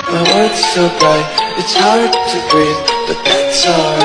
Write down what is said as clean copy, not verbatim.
My world's so bright, it's hard to breathe, but that's alright.